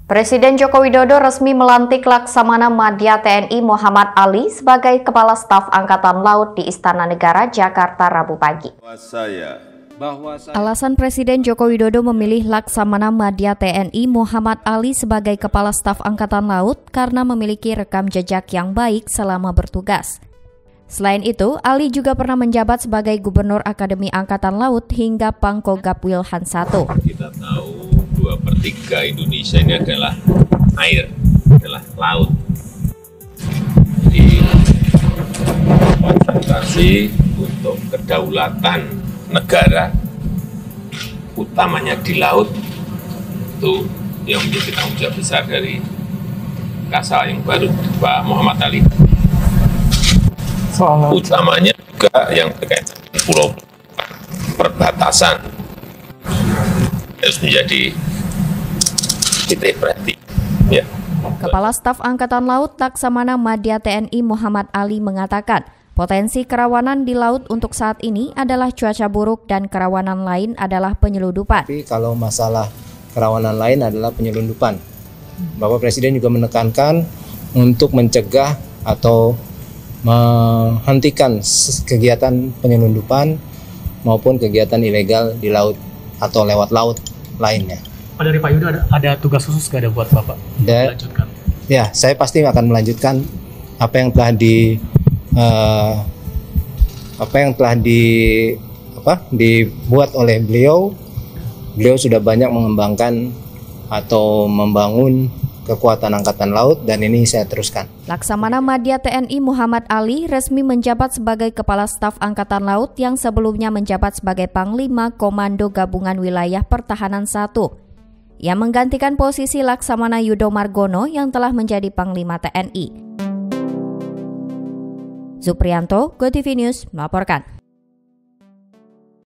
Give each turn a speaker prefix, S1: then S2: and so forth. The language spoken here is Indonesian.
S1: Presiden Joko Widodo resmi melantik Laksamana Madya TNI Muhammad Ali sebagai Kepala Staf Angkatan Laut di Istana Negara, Jakarta, Rabu pagi. Alasan Presiden Joko Widodo memilih Laksamana Madya TNI Muhammad Ali sebagai Kepala Staf Angkatan Laut karena memiliki rekam jejak yang baik selama bertugas. Selain itu, Ali juga pernah menjabat sebagai Gubernur Akademi Angkatan Laut hingga Pangkogap Wilhan I.
S2: Kita tahu 2/3 Indonesia ini adalah air, adalah laut. Jadi, konsentrasi untuk kedaulatan negara, utamanya di laut, itu yang menjadi tanggung jawab besar dari Kasal yang baru, Pak Muhammad Ali. Utamanya juga yang berkaitan dengan pulau perbatasan harus menjadi titik perhatian. Ya.
S1: Kepala Staf Angkatan Laut Laksamana Madya TNI Muhammad Ali mengatakan, potensi kerawanan di laut untuk saat ini adalah cuaca buruk dan kerawanan lain adalah penyelundupan.
S3: Tapi kalau masalah kerawanan lain adalah penyelundupan. Bapak Presiden juga menekankan untuk mencegah atau menghentikan kegiatan penyelundupan maupun kegiatan ilegal di laut atau lewat laut lainnya.
S4: Pak, dari Pak Yudo ada tugas khusus nggak ada buat Bapak? Melanjutkan.
S3: Ya, saya pasti akan melanjutkan apa yang telah dibuat oleh beliau. Beliau sudah banyak mengembangkan atau membangun kekuatan Angkatan Laut dan ini saya teruskan.
S1: Laksamana Madya TNI Muhammad Ali resmi menjabat sebagai Kepala Staf Angkatan Laut yang sebelumnya menjabat sebagai Panglima Komando Gabungan Wilayah Pertahanan I, yang menggantikan posisi Laksamana Yudo Margono yang telah menjadi Panglima TNI. Zuprianto, GoTV News melaporkan.